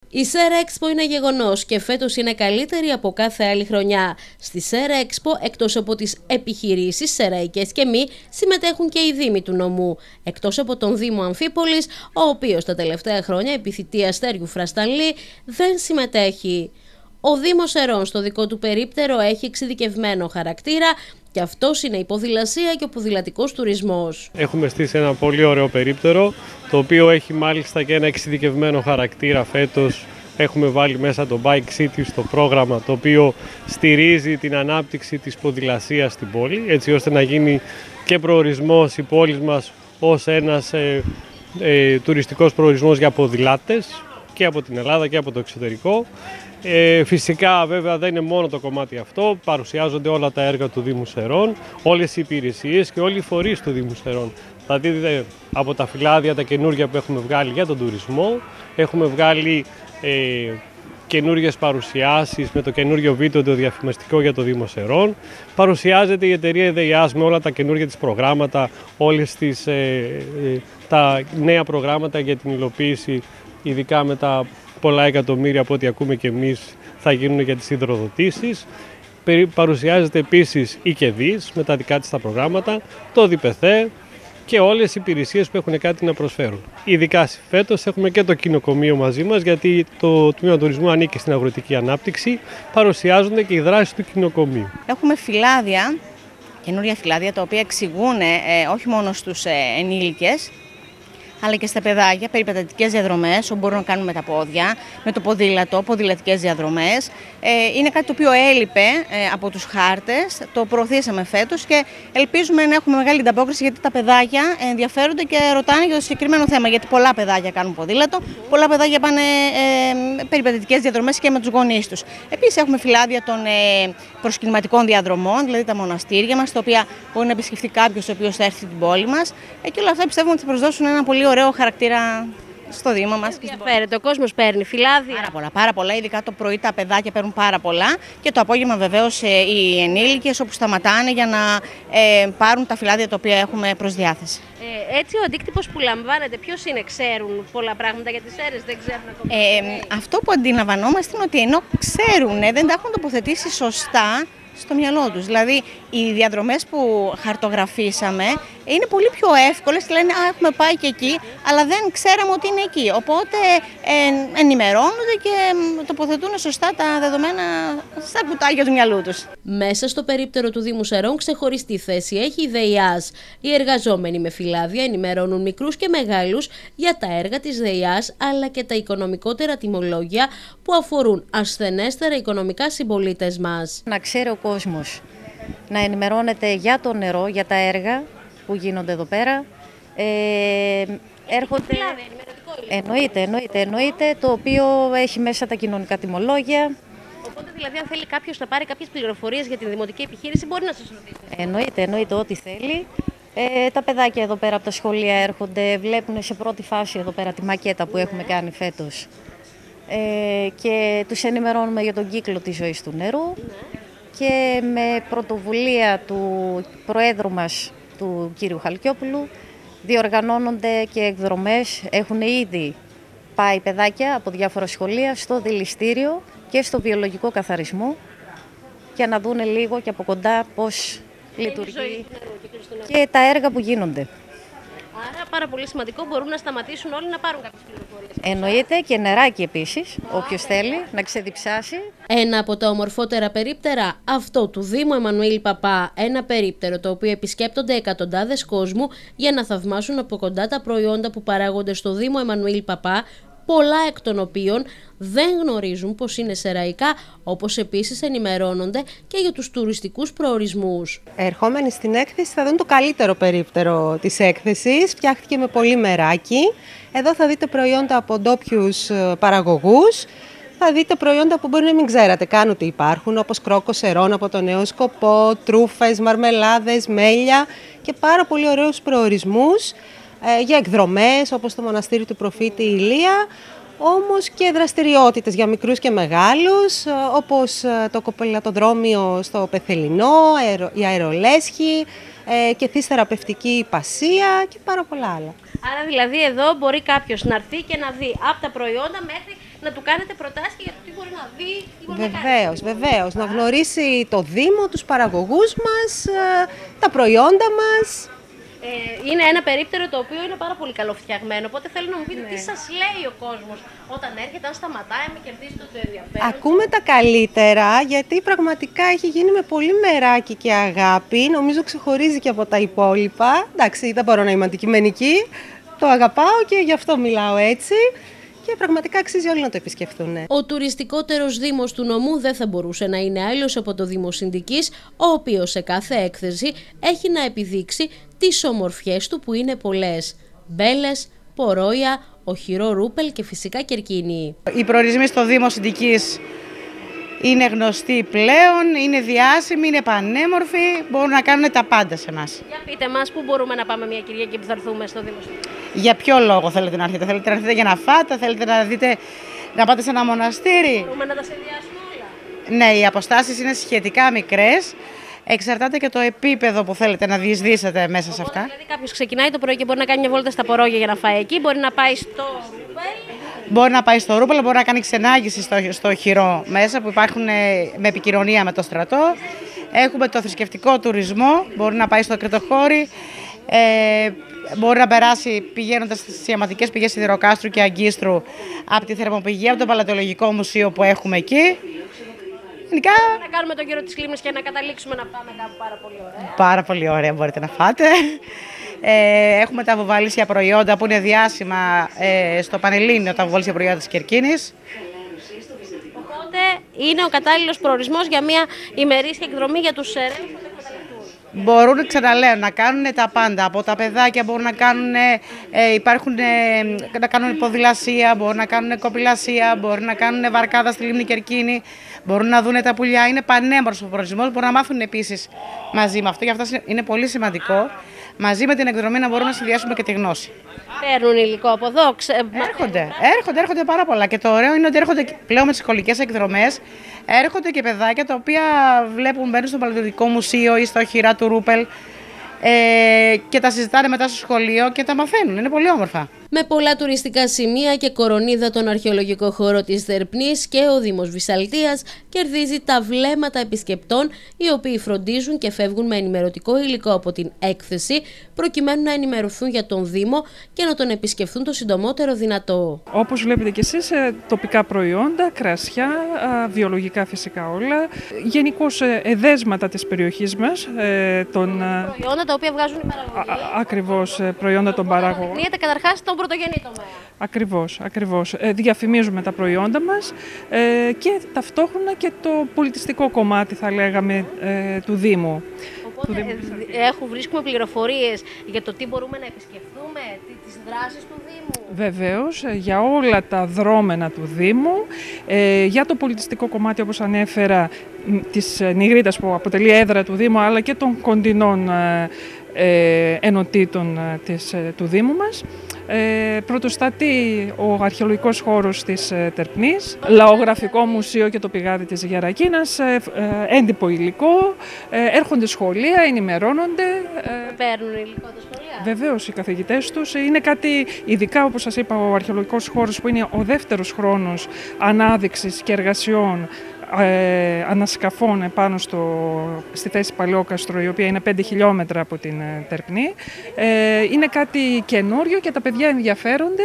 Η Σέρα Expo είναι γεγονός και φέτος είναι καλύτερη από κάθε άλλη χρονιά. Στη Σέρα Expo, εκτός από τις επιχειρήσεις, σεραϊκές και μη, συμμετέχουν και οι δήμοι του νομού. Εκτός από τον Δήμο Αμφίπολης, ο οποίος τα τελευταία χρόνια επί θητείας Στέριου Φρασταλή δεν συμμετέχει. Ο Δήμος Σερών στο δικό του περίπτερο έχει εξειδικευμένο χαρακτήρα και αυτός είναι η ποδηλασία και ο ποδηλατικός τουρισμός. Έχουμε στήσει ένα πολύ ωραίο περίπτερο, το οποίο έχει μάλιστα και ένα εξειδικευμένο χαρακτήρα φέτος. Έχουμε βάλει μέσα το Bike City στο πρόγραμμα, το οποίο στηρίζει την ανάπτυξη της ποδηλασίας στην πόλη, έτσι ώστε να γίνει και προορισμός η πόλη μας ως ένας τουριστικός προορισμός για ποδηλάτες και από την Ελλάδα και από το εξωτερικό. Φυσικά βέβαια δεν είναι μόνο το κομμάτι αυτό, παρουσιάζονται όλα τα έργα του Δήμου Σερών, όλες οι υπηρεσίες και όλοι οι φορείς του Δήμου Σερών. Θα δείτε από τα φυλάδια τα καινούργια που έχουμε βγάλει για τον τουρισμό, έχουμε βγάλει καινούργιες παρουσιάσεις με το καινούργιο βίντεο το διαφημιστικό για το Δήμο Σερών. Παρουσιάζεται η εταιρεία ΕΔΕΙΑΣ με όλα τα καινούργια της προγράμματα, όλες τα νέα προγράμματα για την υλοποίηση, ειδικά με τα πολλά εκατομμύρια από ό,τι ακούμε και εμείς θα γίνουν για τις υδροδοτήσεις. Παρουσιάζεται επίσης η ΚΕΔΙΣ με τα δικά της τα προγράμματα, το ΔΙΠΕΘΕ και όλες οι υπηρεσίες που έχουν κάτι να προσφέρουν. Ειδικά φέτος έχουμε και το κοινοκομείο μαζί μας, γιατί το τμήμα τουρισμού ανήκει στην αγροτική ανάπτυξη. Παρουσιάζονται και οι δράσεις του κοινοκομείου. Έχουμε φυλάδια, καινούρια φυλάδια, τα οποία εξηγούν όχι μόνο στους ενήλικες, αλλά και στα παιδάκια, περιπατητικές διαδρομές, όπου μπορούν να κάνουν με τα πόδια, με το ποδήλατο, ποδηλατικές διαδρομές. Είναι κάτι το οποίο έλειπε από τους χάρτες, το προωθήσαμε φέτος και ελπίζουμε να έχουμε μεγάλη ανταπόκριση, γιατί τα παιδάκια ενδιαφέρονται και ρωτάνε για το συγκεκριμένο θέμα. Γιατί πολλά παιδάκια κάνουν ποδήλατο, πολλά παιδάκια πάνε περιπατητικές διαδρομές και με τους γονείς τους. Επίσης, έχουμε φυλάδια των προσκυνηματικών διαδρομών, δηλαδή τα μοναστήρια μας, τα οποία μπορεί να επισκεφτεί κάποιος ο οποίος θα έρθει στην πόλη μας. Και όλα αυτά πιστεύουμε ότι θα προσδώσουν ένα πολύ ωραίο χαρακτήρα στο Δήμο μας. Ενδιαφέρεται, ο κόσμος παίρνει φυλάδια. Πάρα πολλά, ειδικά το πρωί τα παιδάκια παίρνουν πάρα πολλά και το απόγευμα βεβαίως οι ενήλικες όπου σταματάνε για να πάρουν τα φυλάδια τα οποία έχουμε προς διάθεση. Έτσι ο αντίκτυπος που λαμβάνετε, ποιος είναι, ξέρουν πολλά πράγματα για τις Σέρες, δεν ξέρουν ακόμα? Αυτό που αντιλαμβανόμαστε είναι ότι ενώ ξέρουν, δεν τα έχουν τοποθετήσει σωστά στο μυαλό τους. Δηλαδή, οι διαδρομές που χαρτογραφήσαμε είναι πολύ πιο εύκολες και λένε έχουμε πάει και εκεί, αλλά δεν ξέραμε ότι είναι εκεί. Οπότε ενημερώνονται και τοποθετούν σωστά τα δεδομένα στα κουτάκια του μυαλού τους. Μέσα στο περίπτερο του Δήμου Σερών ξεχωριστή θέση έχει η ΔΕΙΑΣ. Οι εργαζόμενοι με φυλάδια ενημερώνουν μικρούς και μεγάλους για τα έργα της ΔΕΙΑΣ, αλλά και τα οικονομικότερα τιμολόγια που αφορούν ασθενέστερα οικονομικά συμπολίτες μας. Να ξέρει ο κόσμος, να ενημερώνεται για το νερό, για τα έργα που γίνονται εδώ πέρα. Έρχονται... Εννοείται, το οποίο έχει μέσα τα κοινωνικά τιμολόγια. Οπότε δηλαδή αν θέλει κάποιος να πάρει κάποιες πληροφορίες για την δημοτική επιχείρηση μπορεί να σας ρωτήσει. Εννοείται ό,τι θέλει. Τα παιδάκια εδώ πέρα από τα σχολεία έρχονται, βλέπουν σε πρώτη φάση εδώ πέρα τη μακέτα που έχουμε κάνει φέτος. Και τους ενημερώνουμε για τον κύκλο της ζωής του νερού. Και με πρωτοβουλία του Προέδρου μας, του κύριου Χαλκιόπουλου, διοργανώνονται και εκδρομές. Έχουν ήδη πάει παιδάκια από διάφορα σχολεία στο δηληστήριο και στο βιολογικό καθαρισμό για να δούνε λίγο και από κοντά πώς λειτουργεί και τα έργα που γίνονται. Άρα πάρα πολύ σημαντικό, μπορούν να σταματήσουν όλοι να πάρουν κάποιες πληροφορίες. Εννοείται, και νεράκι επίσης, όποιος θέλει να ξεδιψάσει. Ένα από τα ομορφότερα περίπτερα, αυτό του Δήμου Εμμανουήλ Παπά. Ένα περίπτερο το οποίο επισκέπτονται εκατοντάδες κόσμου για να θαυμάσουν από κοντά τα προϊόντα που παράγονται στο Δήμο Εμμανουήλ Παπά, πολλά εκ των οποίων δεν γνωρίζουν πως είναι σεραϊκά, όπως επίσης ενημερώνονται και για τους τουριστικούς προορισμούς. Ερχόμενοι στην έκθεση θα δουν το καλύτερο περίπτερο της έκθεσης, φτιάχτηκε με πολύ μεράκι. Εδώ θα δείτε προϊόντα από ντόπιους παραγωγούς, θα δείτε προϊόντα που μπορεί να μην ξέρατε καν ότι υπάρχουν, όπως κρόκο Σερών από το Νέο Σκοπό, τρούφες, μαρμελάδες, μέλια και πάρα πολύ ωραίους προορισμούς για εκδρομές όπως το μοναστήρι του Προφήτη Ηλία, όμως και δραστηριότητες για μικρούς και μεγάλους, όπως το κοπελατοδρόμιο στο Πεθελινό, η αερολέσχη και θυσθεραπευτική υπασία και πάρα πολλά άλλα. Άρα δηλαδή εδώ μπορεί κάποιος να έρθει και να δει από τα προϊόντα μέχρι να του κάνετε προτάσεις για το τι μπορεί να δει, τι μπορεί να κάνει. Βεβαίως. Να γνωρίσει το Δήμο, τους παραγωγούς μας, τα προϊόντα μας. Είναι ένα περίπτερο το οποίο είναι πάρα πολύ καλοφτιαγμένο. Οπότε θέλω να μου πείτε τι σας λέει ο κόσμος όταν έρχεται, αν σταματάει, με κερδίζει το ενδιαφέρον. Ακούμε τα καλύτερα, γιατί πραγματικά έχει γίνει με πολύ μεράκι και αγάπη. Νομίζω ξεχωρίζει και από τα υπόλοιπα. Εντάξει, δεν μπορώ να είμαι αντικειμενική. Το αγαπάω και γι' αυτό μιλάω έτσι. Και πραγματικά αξίζει όλοι να το επισκεφθούν. Ο τουριστικότερος δήμος του νομού δεν θα μπορούσε να είναι άλλος από το Δήμο Συνδικής, ο οποίος σε κάθε έκθεση έχει να επιδείξει τις ομορφιές του που είναι πολλές. Μπέλες, Πορόια, Οχυρό Ρούπελ και φυσικά Κερκίνη. Οι προορισμοί στο Δήμο Συνδικής είναι γνωστοί πλέον, είναι διάσημοι, είναι πανέμορφοι, μπορούν να κάνουν τα πάντα σε εμάς. Για πείτε μας, πού μπορούμε να πάμε μια Κυριακή που θα έρθουμε στο Δήμο Συνδικής? Για ποιο λόγο θέλετε να έρθετε? Θέλετε να έρθετε για να φάτε, θέλετε να πάτε σε ένα μοναστήρι? Μπορούμε να τα συνδυάσουμε όλα. Ναι, οι αποστάσεις είναι σχετικά μικρές. Εξαρτάται και το επίπεδο που θέλετε να διεισδύσετε μέσα σε αυτά. Δηλαδή, κάποιος ξεκινάει το πρωί και μπορεί να κάνει μια βόλτα στα Πορόγια για να φάει εκεί, μπορεί να πάει στο Ρούπελ. Μπορεί να πάει στο Ρούπελ, μπορεί να κάνει ξενάγηση στο Οχυρό μέσα που υπάρχουν με επικοινωνία με το στρατό. Έχουμε το θρησκευτικό τουρισμό, μπορεί να πάει στο Κρετοχώρι. Μπορεί να περάσει πηγαίνοντας στις ιαματικές πηγές Σιδηροκάστρου και Αγκίστρου από τη θερμοπηγή, από το Παλαιολογικό Μουσείο που έχουμε εκεί. Γενικά, να κάνουμε τον γύρο της Λίμνης και να καταλήξουμε να πάμε κάπου πάρα πολύ ωραία. Πάρα πολύ ωραία μπορείτε να φάτε. Έχουμε τα βουβαλίσια προϊόντα που είναι διάσημα στο Πανελλήνιο, τα βουβαλίσια προϊόντα της Κερκίνης. Οπότε είναι ο κατάλληλος προορισμός για μια ημερήσια εκδρομή για τους ερέους που θα καταληφθούν. Μπορούν, ξαναλέω, να κάνουν τα πάντα. Από τα παιδάκια μπορούν να κάνουν, να κάνουν ποδηλασία, μπορούν να κάνουν κοπηλασία, μπορούν να κάνουν βαρκάδα στη Λίμνη Κερκίνη, μπορούν να δουν τα πουλιά. Είναι πανέμορφος ο προορισμός, μπορούν να μάθουν επίσης μαζί με αυτό. Γι' αυτό είναι πολύ σημαντικό μαζί με την εκδρομή να μπορούμε να συνδυάσουμε και τη γνώση. Παίρνουν υλικό από εδώ, Έρχονται πάρα πολλά. Και το ωραίο είναι ότι έρχονται πλέον με τις σχολικές εκδρομές. Έρχονται και παιδάκια τα οποία μπαίνουν στο Παλαιολογικό Μουσείο ή στα Οχυρά του Ρούπελ και τα συζητάνε μετά στο σχολείο και τα μαθαίνουν. Είναι πολύ όμορφα. Με πολλά τουριστικά σημεία και κορονίδα τον αρχαιολογικό χώρο της Δερπνής και ο Δήμος Βυσσαλτίας κερδίζει τα βλέμματα επισκεπτών, οι οποίοι φροντίζουν και φεύγουν με ενημερωτικό υλικό από την έκθεση, προκειμένου να ενημερωθούν για τον Δήμο και να τον επισκεφθούν το συντομότερο δυνατό. Όπως βλέπετε και εσείς, τοπικά προϊόντα, κρασιά, βιολογικά φυσικά όλα, γενικώς εδέσματα της περιοχής μας. Προϊόντα τα οποία βγάζουν οι παραγωγοί. Ακριβώς, προϊόντα των παραγωγών. Κλείεται καταρχάς τον πρωτογενή τομέα. Ακριβώς. Διαφημίζουμε τα προϊόντα μας και ταυτόχρονα και το πολιτιστικό κομμάτι, θα λέγαμε, του Δήμου. Οπότε βρίσκουμε πληροφορίες για το τι μπορούμε να επισκεφθούμε, τις δράσεις του Δήμου. Βεβαίως, για όλα τα δρόμενα του Δήμου, για το πολιτιστικό κομμάτι, όπως ανέφερα, της Νιγρίτας που αποτελεί έδρα του Δήμου, αλλά και των κοντινών ενωτήτων του Δήμου μας. Πρωτοστατεί ο αρχαιολογικός χώρος της Τερπνής, λαογραφικό μουσείο και το πηγάδι της Γερακίνας, έντυπο υλικό, έρχονται σχολεία, ενημερώνονται. Παίρνουν υλικό τα σχολεία. Βεβαίως, οι καθηγητές τους είναι κάτι ειδικά, όπως σας είπα, ο αρχαιολογικός χώρος που είναι ο δεύτερος χρόνος ανάδειξης και εργασιών ανασκαφών επάνω στη θέση Παλαιόκαστρο, η οποία είναι 5 χιλιόμετρα από την Τερπνή. Είναι κάτι καινούριο και τα παιδιά ενδιαφέρονται,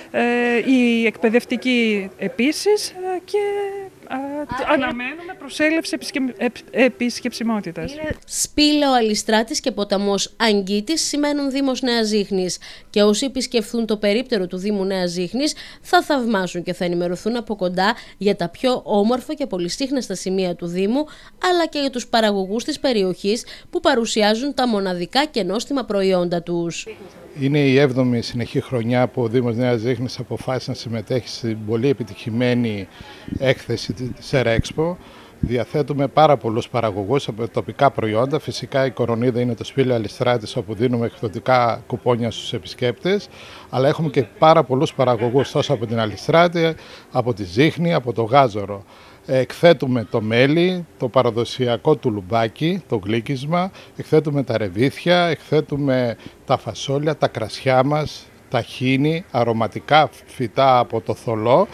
οι εκπαιδευτικοί επίσης, και αναμένουμε προσέλευση επισκεψιμότητας. Σπήλαιο Αλιστράτης και ποταμός Αγκίτης σημαίνουν Δήμος Νέας Ζήχνης και όσοι επισκεφθούν το περίπτερο του Δήμου Νέας Ζήχνης θα θαυμάσουν και θα ενημερωθούν από κοντά για τα πιο όμορφα και πολυσύχναστα σημεία του Δήμου, αλλά και για τους παραγωγούς της περιοχής που παρουσιάζουν τα μοναδικά και νόστιμα προϊόντα τους. Είναι η 7η συνεχή χρονιά που ο Δήμος Νέας Ζήχνης αποφάσισε να συμμετέχει στην πολύ επιτυχημένη έκθεση της Expo. Διαθέτουμε πάρα πολλούς παραγωγούς από τοπικά προϊόντα. Φυσικά η κορονίδα είναι το σπήλαιο Αλιστράτης, όπου δίνουμε εκδοτικά κουπόνια στους επισκέπτες. Αλλά έχουμε και πάρα πολλούς παραγωγούς τόσο από την Αλιστράτη, από τη Ζήχνη, από το Γάζορο. Εκθέτουμε το μέλι, το παραδοσιακό του λουμπάκι, το γλύκισμα, εκθέτουμε τα ρεβίθια, εκθέτουμε τα φασόλια, τα κρασιά μας, τα χίνη, αρωματικά φυτά από το θολό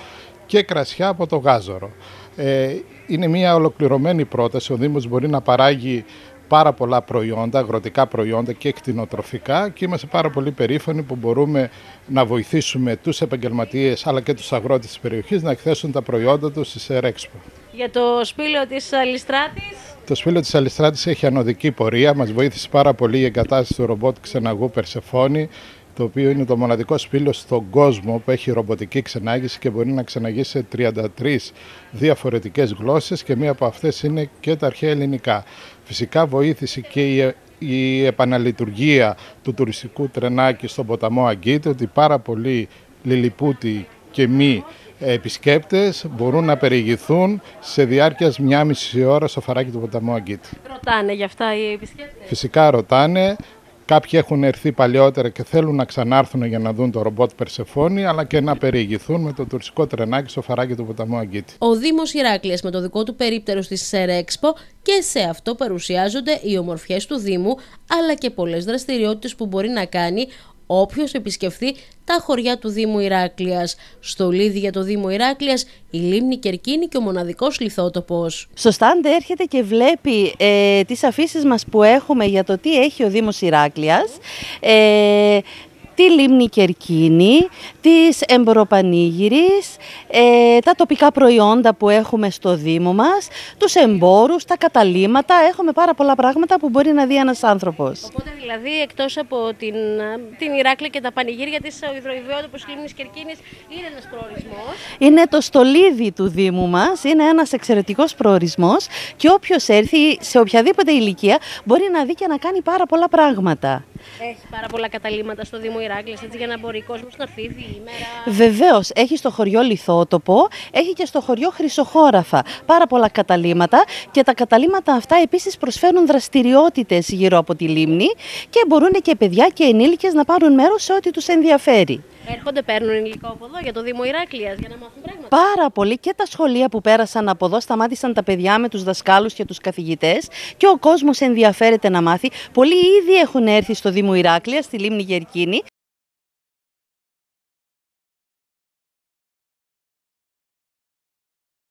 και κρασιά από το Γάζορο. Είναι μια ολοκληρωμένη πρόταση. Ο Δήμος μπορεί να παράγει πάρα πολλά προϊόντα, αγροτικά προϊόντα και κτηνοτροφικά, και είμαστε πάρα πολύ περήφανοι που μπορούμε να βοηθήσουμε τους επαγγελματίες αλλά και τους αγρότες της περιοχής να εκθέσουν τα προϊόντα τους στη Σερέξπο. Για το σπήλαιο της Αλιστράτης. Το σπήλαιο της Αλιστράτης έχει ανωδική πορεία. Μας βοήθησε πάρα πολύ η εγκατάσταση του ρομπότ ξεναγού Περσεφόνη, το οποίο είναι το μοναδικό σπήλαιο στον κόσμο που έχει ρομποτική ξενάγηση και μπορεί να ξεναγήσει σε 33 διαφορετικές γλώσσες, και μία από αυτές είναι και τα αρχαία ελληνικά. Φυσικά βοήθησε και η επαναλειτουργία του τουριστικού τρενάκι στον ποταμό Αγκίτη, ότι πάρα πολλοί λιλιπούτοι και μη επισκέπτες μπορούν να περιηγηθούν σε διάρκεια 1,5 ώρα στο φαράκι του ποταμού Αγκίτη. Ρωτάνε γι' αυτά οι επισκέπτες? Φυσικά ρωτάνε. Κάποιοι έχουν έρθει παλιότερα και θέλουν να ξανάρθουν για να δουν το ρομπότ Περσεφόνη, αλλά και να περιηγηθούν με το τουριστικό τρενάκι στο φαράκι του ποταμού Αγκίτη. Ο Δήμος Ηράκλειας με το δικό του περίπτερο στη Σερέξπο, και σε αυτό παρουσιάζονται οι ομορφιές του Δήμου, αλλά και πολλές δραστηριότητες που μπορεί να κάνει όποιος επισκεφθεί τα χωριά του Δήμου Ηράκλειας. Στολίδι για το Δήμο Ηράκλειας, η λίμνη Κερκίνη και ο μοναδικός λιθότοπος. Στο στάντε έρχεται και βλέπει τις αφήσεις μας που έχουμε για το τι έχει ο Δήμος Ηράκλειας, τη λίμνη Κερκίνη, της Εμποροπανήγυρης, τα τοπικά προϊόντα που έχουμε στο Δήμο μας, τους εμπόρους, τα καταλύματα. Έχουμε πάρα πολλά πράγματα που μπορεί να δει ένας άνθρωπος. Οπότε δηλαδή εκτός από την Ηράκλεια και τα πανηγύρια της υδροϊβιότοπος λίμνης Κερκίνης, είναι ένας προορισμός. Είναι το στολίδι του Δήμου μας, είναι ένας εξαιρετικός προορισμός, και όποιος έρθει σε οποιαδήποτε ηλικία μπορεί να δει και να κάνει πάρα πολλά πράγματα. Έχει πάρα πολλά καταλύματα στο Δήμο Ηράκλειας, έτσι, για να μπορεί ο κόσμος να έρθει διήμερα. Βεβαίως, έχει στο χωριό Λιθότοπο, έχει και στο χωριό Χρυσοχώραφα πάρα πολλά καταλύματα, και τα καταλύματα αυτά επίσης προσφέρουν δραστηριότητες γύρω από τη λίμνη και μπορούν και παιδιά και ενήλικες να πάρουν μέρος σε ό,τι τους ενδιαφέρει. Έρχονται, παίρνουν υλικό από εδώ για το Δήμο Ηράκλειας για να μάθουν πράγματα. Πάρα πολύ, και τα σχολεία που πέρασαν από εδώ σταμάτησαν τα παιδιά με τους δασκάλους και τους καθηγητές, και ο κόσμος ενδιαφέρεται να μάθει. Πολλοί ήδη έχουν έρθει στο Δήμο Ηράκλειας, στη λίμνη Κερκίνη.